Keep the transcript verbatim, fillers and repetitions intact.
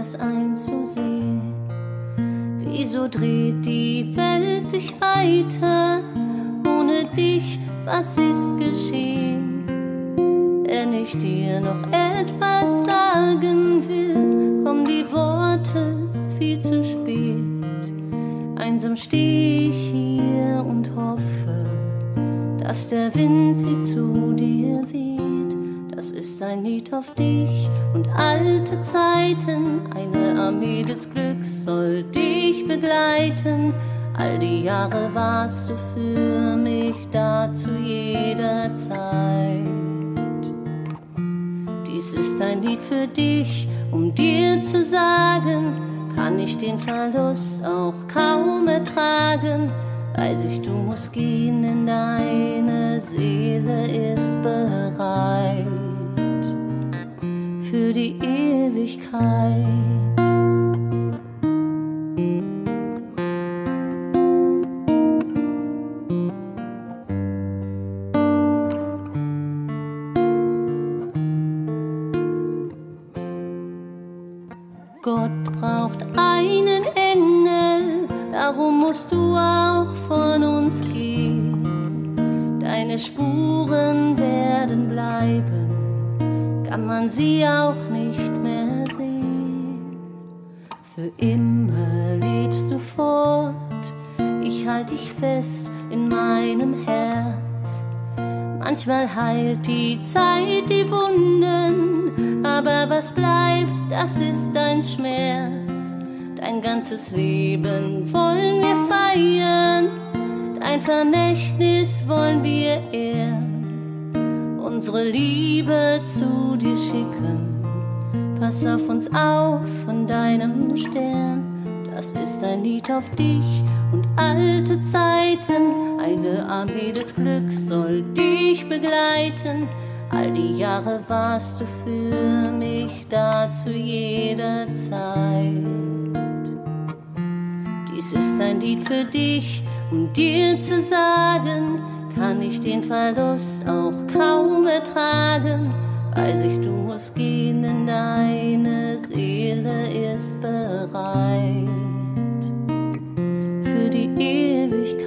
das einzusehen. Wieso dreht die Welt sich weiter? Ohne dich, was ist geschehen? Wenn ich dir noch etwas sagen will, kommen die Worte viel zu spät. Einsam steh ich hier und hoffe, dass der Wind sie zu dir weht. Das ist ein Lied auf dich und alte Zeiten. Eine Armee des Glücks soll dich begleiten. All die Jahre warst du für mich da zu jeder Zeit. Dies ist ein Lied für dich, um dir zu sagen, kann ich den Verlust auch kaum ertragen. Weiß ich, du musst gehen, denn deine Seele ist bereit für die Ewigkeit. Gott braucht einen Engel, darum musst du auch von uns gehen. Deine Spuren werden bleiben, kann man sie auch nicht mehr sehen. Für immer lebst du fort, ich halt dich fest in meinem Herz. Manchmal heilt die Zeit die Wunden, aber was bleibt, das ist dein Schmerz. Dein ganzes Leben wollen wir feiern, dein Vermächtnis wollen wir ehren, unsere Liebe zu dir schicken. Pass auf uns auf von deinem Stern. Das ist ein Lied auf dich und alte Zeiten. Eine Armee des Glücks soll dich begleiten. All die Jahre warst du für mich da zu jeder Zeit. Dies ist ein Lied für dich, um dir zu sagen, kann ich den Verlust auch kaum ertragen. Weiß ich, du musst gehen, denn deine Seele ist bereit für die Ewigkeit.